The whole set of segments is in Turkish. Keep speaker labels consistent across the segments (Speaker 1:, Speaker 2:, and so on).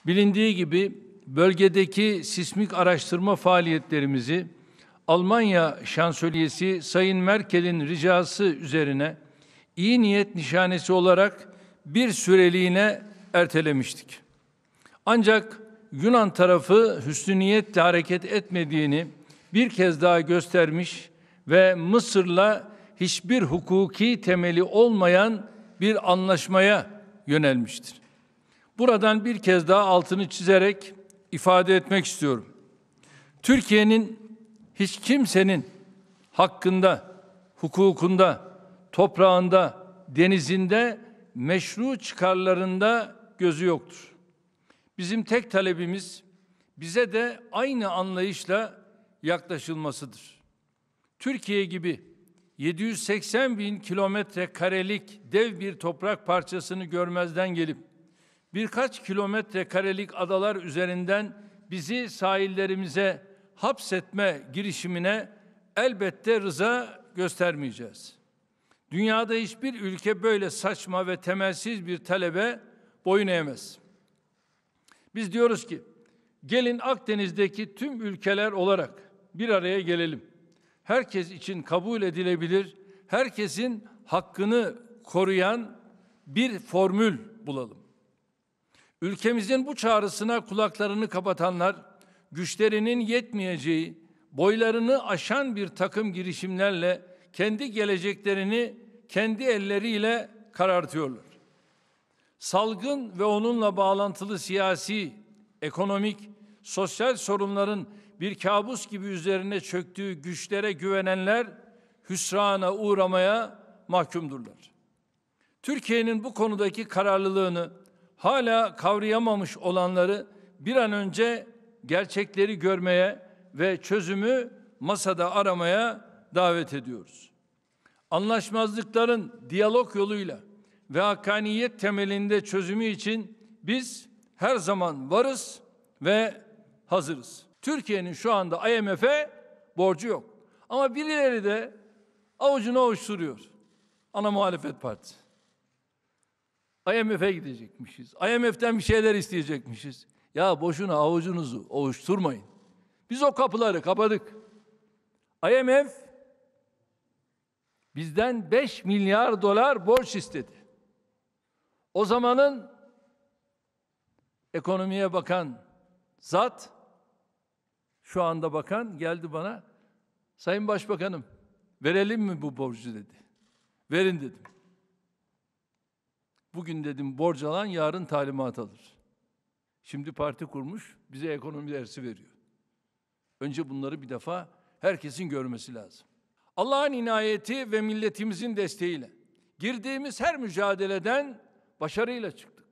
Speaker 1: Bilindiği gibi bölgedeki sismik araştırma faaliyetlerimizi Almanya Şansölyesi Sayın Merkel'in ricası üzerine iyi niyet nişanesi olarak bir süreliğine ertelemiştik. Ancak Yunan tarafı hüsnü niyetle hareket etmediğini bir kez daha göstermiş ve Mısır'la hiçbir hukuki temeli olmayan bir anlaşmaya yönelmiştir. Buradan bir kez daha altını çizerek ifade etmek istiyorum. Türkiye'nin hiç kimsenin hakkında, hukukunda, toprağında, denizinde, meşru çıkarlarında gözü yoktur. Bizim tek talebimiz bize de aynı anlayışla yaklaşılmasıdır. Türkiye gibi 780 bin kilometre karelik dev bir toprak parçasını görmezden gelip birkaç kilometre karelik adalar üzerinden bizi sahillerimize hapsetme girişimine elbette rıza göstermeyeceğiz. Dünyada hiçbir ülke böyle saçma ve temelsiz bir talebe boyun eğmez. Biz diyoruz ki, gelin Akdeniz'deki tüm ülkeler olarak bir araya gelelim. Herkes için kabul edilebilir, herkesin hakkını koruyan bir formül bulalım. Ülkemizin bu çağrısına kulaklarını kapatanlar, güçlerinin yetmeyeceği, boylarını aşan bir takım girişimlerle kendi geleceklerini kendi elleriyle karartıyorlar. Salgın ve onunla bağlantılı siyasi, ekonomik, sosyal sorunların bir kabus gibi üzerine çöktüğü güçlere güvenenler hüsrana uğramaya mahkumdurlar. Türkiye'nin bu konudaki kararlılığını hala kavrayamamış olanları bir an önce gerçekleri görmeye ve çözümü masada aramaya davet ediyoruz. Anlaşmazlıkların diyalog yoluyla ve hakkaniyet temelinde çözümü için biz her zaman varız ve hazırız. Türkiye'nin şu anda IMF'e borcu yok. Ama birileri de avucunu ovuşturuyor. Ana muhalefet partisi. IMF'e gidecekmişiz. IMF'den bir şeyler isteyecekmişiz. Ya boşuna avucunuzu ovuşturmayın. Biz o kapıları kapadık. IMF bizden 5 milyar dolar borç istedi. O zamanın ekonomiye bakan zat, şu anda bakan geldi bana, Sayın Başbakanım verelim mi bu borcu dedi. Verin dedim. Bugün dedim borç alan yarın talimat alır. Şimdi parti kurmuş bize ekonomi dersi veriyor. Önce bunları bir defa herkesin görmesi lazım. Allah'ın inayeti ve milletimizin desteğiyle girdiğimiz her mücadeleden başarıyla çıktık.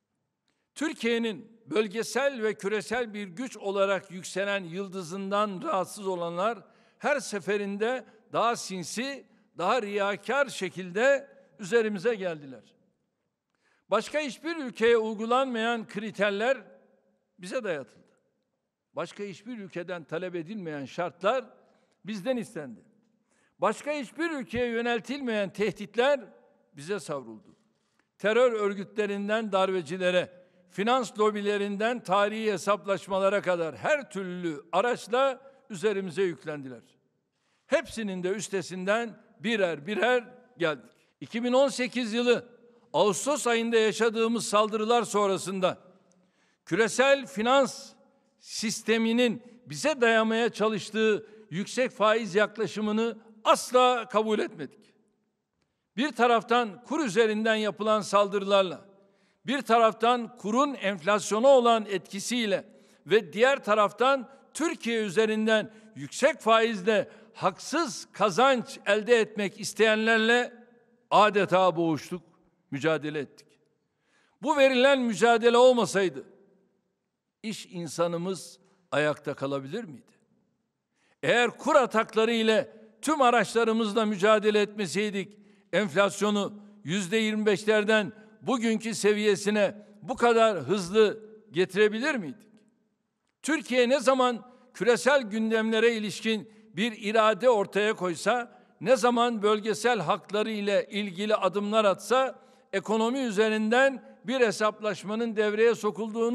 Speaker 1: Türkiye'nin bölgesel ve küresel bir güç olarak yükselen yıldızından rahatsız olanlar her seferinde daha sinsi, daha riyakar şekilde üzerimize geldiler. Başka hiçbir ülkeye uygulanmayan kriterler bize dayatıldı. Başka hiçbir ülkeden talep edilmeyen şartlar bizden istendi. Başka hiçbir ülkeye yöneltilmeyen tehditler bize savruldu. Terör örgütlerinden darbecilere, finans lobilerinden tarihi hesaplaşmalara kadar her türlü araçla üzerimize yüklendiler. Hepsinin de üstesinden birer birer geldik. 2018 yılı Ağustos ayında yaşadığımız saldırılar sonrasında küresel finans sisteminin bize dayamaya çalıştığı yüksek faiz yaklaşımını asla kabul etmedik. Bir taraftan kur üzerinden yapılan saldırılarla, bir taraftan kurun enflasyona olan etkisiyle ve diğer taraftan Türkiye üzerinden yüksek faizle haksız kazanç elde etmek isteyenlerle adeta boğuştuk, mücadele ettik. Bu verilen mücadele olmasaydı iş insanımız ayakta kalabilir miydi? Eğer kur atakları ile tüm araçlarımızla mücadele etmeseydik enflasyonu %25'lerden bugünkü seviyesine bu kadar hızlı getirebilir miydik? Türkiye ne zaman küresel gündemlere ilişkin bir irade ortaya koysa, ne zaman bölgesel hakları ile ilgili adımlar atsa, ekonomi üzerinden bir hesaplaşmanın devreye sokulduğunu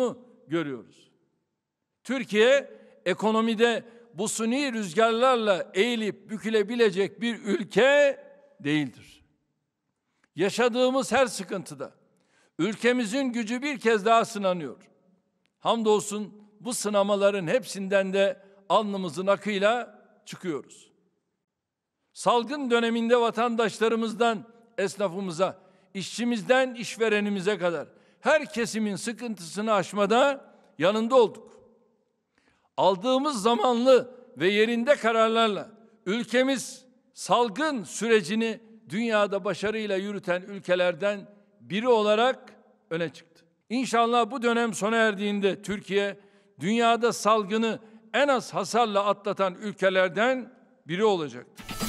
Speaker 1: görüyoruz. Türkiye ekonomide bu suni rüzgarlarla eğilip bükülebilecek bir ülke değildir. Yaşadığımız her sıkıntıda ülkemizin gücü bir kez daha sınanıyor. Hamdolsun bu sınamaların hepsinden de alnımızın akıyla çıkıyoruz. Salgın döneminde vatandaşlarımızdan esnafımıza, işçimizden işverenimize kadar her kesimin sıkıntısını aşmada yanında olduk. Aldığımız zamanlı ve yerinde kararlarla ülkemiz salgın sürecini dünyada başarıyla yürüten ülkelerden biri olarak öne çıktı. İnşallah bu dönem sona erdiğinde Türkiye dünyada salgını en az hasarla atlatan ülkelerden biri olacaktır.